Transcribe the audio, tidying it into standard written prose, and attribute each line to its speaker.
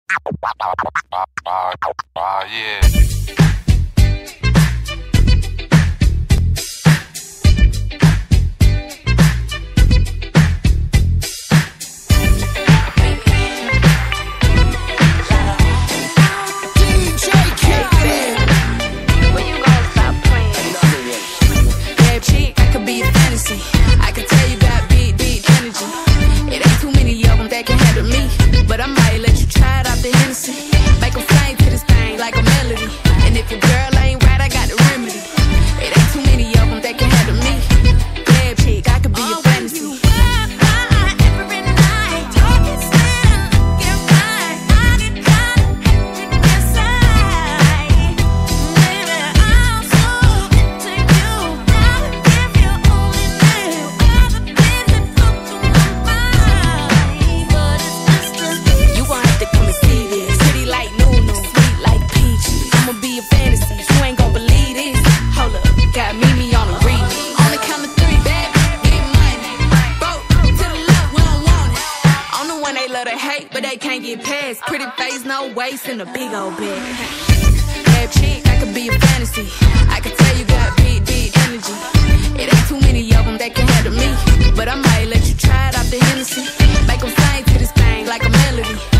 Speaker 1: Yeah.
Speaker 2: In a big old bed. Bad chick, I could be a fantasy. I could tell you got big, big energy. It ain't too many of them that can handle me, but I might let you try it off the Hennessy. Make them sing to this thing like a melody.